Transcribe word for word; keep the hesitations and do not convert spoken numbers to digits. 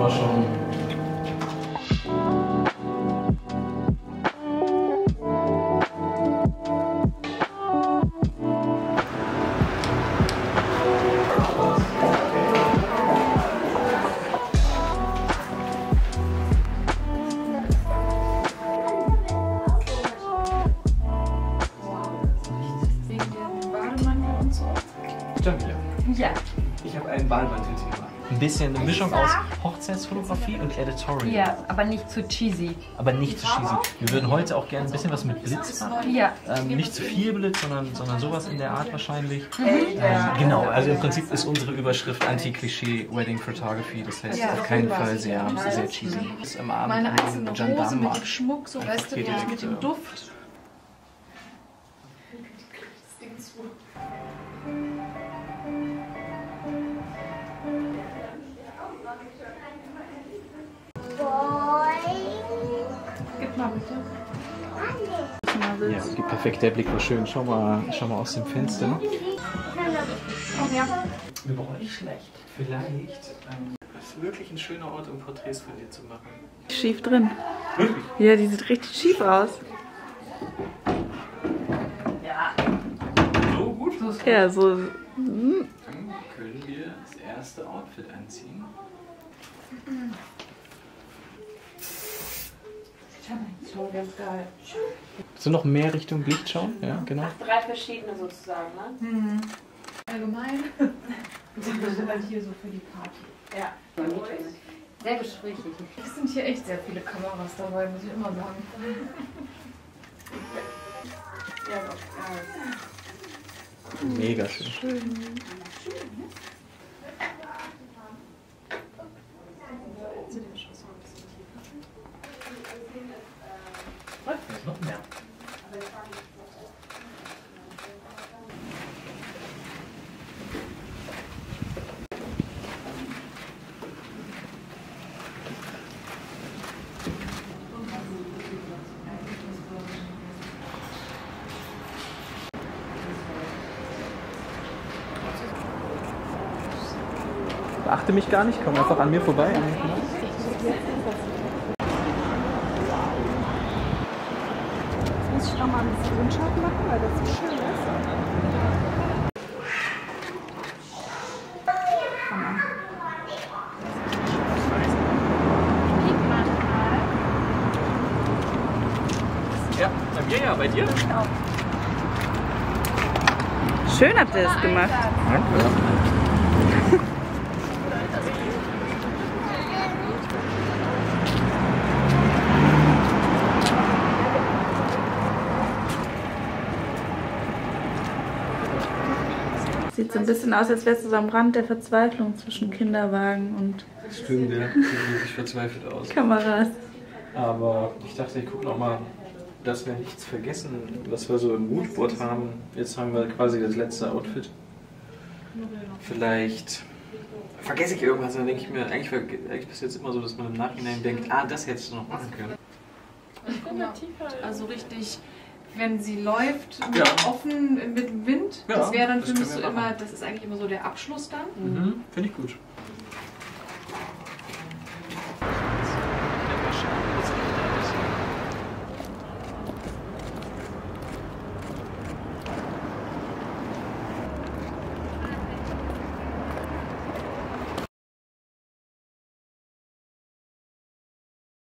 wir schon. Ja. Ich habe einen Bademantel gemacht. Ein bisschen eine Mischung aus Hochzeitsfotografie und Editorial. Ja, aber nicht zu cheesy. Aber nicht zu cheesy. Wir würden heute auch gerne ein bisschen was mit Blitz machen. Ja. Ähm, nicht zu viel Blitz, sondern, sondern sowas in der Art wahrscheinlich. Mhm. Ähm, genau, also im Prinzip ist unsere Überschrift Anti-Klischee Wedding Photography. Das heißt Ja, auf keinen super. Fall sehr, sehr cheesy. Das ist am Abend Meine an den einzelne Hose Gendarmenmarkt. mit dem Schmuck, so weißt du, hier ja, direkt, mit dem äh, Duft. Gib mal bitte. Ja, die perfekte der Blick war schön. Schau mal, schau mal aus dem Fenster. Wir brauchen nicht schlecht. Vielleicht ähm, ist wirklich ein schöner Ort, um Porträts von dir zu machen. Schief drin. Wirklich? Ja, die sieht richtig schief aus. So gut? Ja, so. Dann können wir das erste Outfit anziehen. Schon ganz geil. So noch mehr Richtung Licht schauen? Ja, genau. Drei verschiedene sozusagen, ne? Mhm. Allgemein. Und hier so für die Party. Ja. Sehr gesprächig. Es sind hier echt sehr viele Kameras dabei, muss ich immer sagen. Ja, doch. Mega schön. Schön. Noch mehr. Beachte mich gar nicht, komm einfach an mir vorbei. An mir vorbei. Muss ich noch mal ein bisschen unscharf machen, weil das so schön ist. Ja, bei mir ja, bei dir? Schön habt ihr das gemacht. Danke. Sieht so ein bisschen aus, als wärst du so am Rand der Verzweiflung zwischen Kinderwagen und Stimmt, ja. Sieht wirklich verzweifelt aus. Kameras. Aber ich dachte, ich gucke noch mal, dass wir nichts vergessen, was wir so im Moodboard haben. Jetzt haben wir quasi das letzte Outfit. Vielleicht vergesse ich irgendwas und dann denke ich mir, eigentlich, eigentlich ist es jetzt immer so, dass man im Nachhinein denkt, ah, das hättest du noch machen können. Also richtig, wenn sie läuft, Ja. offen mit dem Wind, Ja, das wäre dann das für mich können so wir immer, machen. das ist eigentlich immer so der Abschluss dann. Mhm, finde ich gut.